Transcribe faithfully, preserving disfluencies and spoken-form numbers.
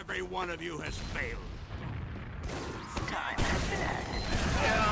Every one of you has failed. Time to finish.